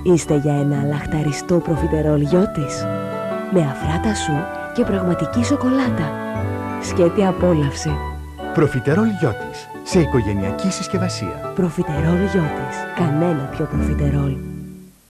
Είστε για ένα λαχταριστό προφιτερόλ Γιώτης? Με αφράτα σου και πραγματική σοκολάτα. Σκέτη απόλαυση. Προφιτερόλ Γιώτης, σε οικογενειακή συσκευασία. Προφιτερόλ Γιώτης. Κανένα πιο προφιτερόλ.